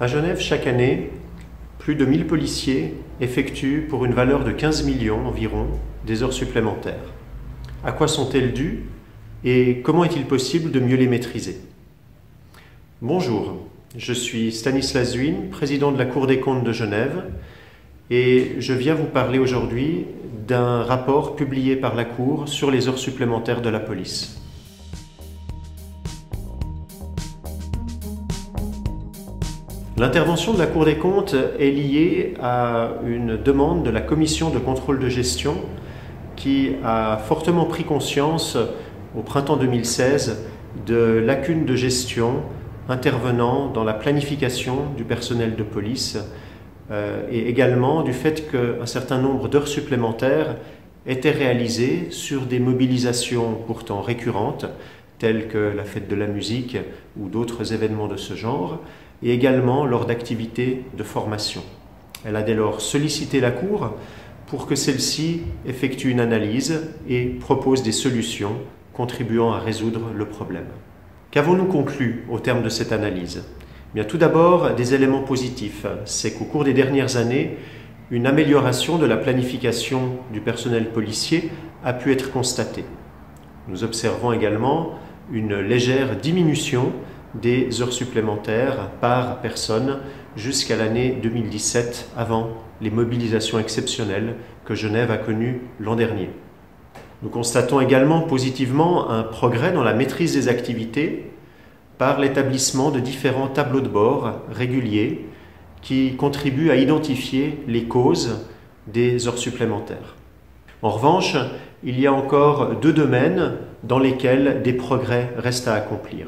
À Genève, chaque année, plus de 1000 policiers effectuent, pour une valeur de 15 millions environ, des heures supplémentaires. À quoi sont-elles dues et comment est-il possible de mieux les maîtriser? Bonjour, je suis Stanislas Zuyn, président de la Cour des comptes de Genève, et je viens vous parler aujourd'hui d'un rapport publié par la Cour sur les heures supplémentaires de la police. L'intervention de la Cour des comptes est liée à une demande de la Commission de contrôle de gestion qui a fortement pris conscience au printemps 2016 de lacunes de gestion intervenant dans la planification du personnel de police et également du fait qu'un certain nombre d'heures supplémentaires étaient réalisées sur des mobilisations pourtant récurrentes telles que la fête de la musique ou d'autres événements de ce genre, et également lors d'activités de formation. Elle a dès lors sollicité la Cour pour que celle-ci effectue une analyse et propose des solutions contribuant à résoudre le problème. Qu'avons-nous conclu au terme de cette analyse? Bien, tout d'abord, des éléments positifs. C'est qu'au cours des dernières années, une amélioration de la planification du personnel policier a pu être constatée. Nous observons également une légère diminution des heures supplémentaires par personne jusqu'à l'année 2017, avant les mobilisations exceptionnelles que Genève a connues l'an dernier. Nous constatons également positivement un progrès dans la maîtrise des activités par l'établissement de différents tableaux de bord réguliers qui contribuent à identifier les causes des heures supplémentaires. En revanche, il y a encore deux domaines dans lesquels des progrès restent à accomplir.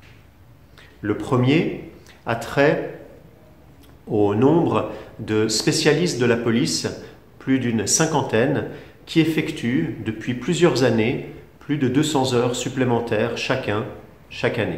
Le premier a trait au nombre de spécialistes de la police, plus d'une cinquantaine, qui effectuent depuis plusieurs années plus de 200 heures supplémentaires chacun, chaque année.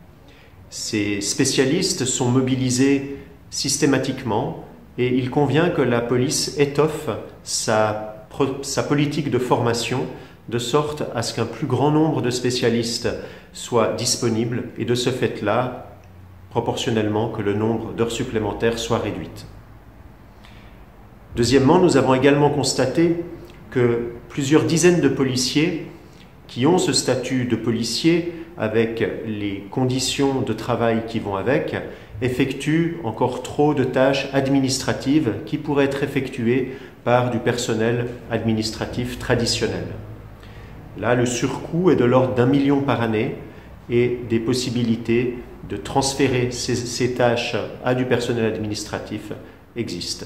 Ces spécialistes sont mobilisés systématiquement et il convient que la police étoffe sa politique de formation de sorte à ce qu'un plus grand nombre de spécialistes soient disponibles et de ce fait-là, proportionnellement, que le nombre d'heures supplémentaires soit réduit. Deuxièmement, nous avons également constaté que plusieurs dizaines de policiers qui ont ce statut de policier avec les conditions de travail qui vont avec, effectuent encore trop de tâches administratives qui pourraient être effectuées par du personnel administratif traditionnel. Là, le surcoût est de l'ordre d'1 million par année et des possibilités de transférer ces tâches à du personnel administratif existent.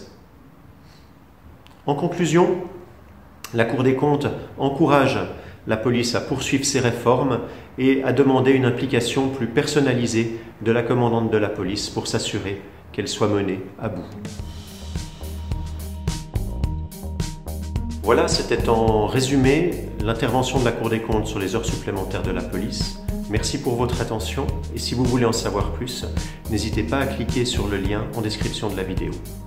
En conclusion, la Cour des comptes encourage la police à poursuivre ses réformes et à demander une implication plus personnalisée de la commandante de la police pour s'assurer qu'elle soit menée à bout. Voilà, c'était en résumé l'intervention de la Cour des comptes sur les heures supplémentaires de la police. Merci pour votre attention et si vous voulez en savoir plus, n'hésitez pas à cliquer sur le lien en description de la vidéo.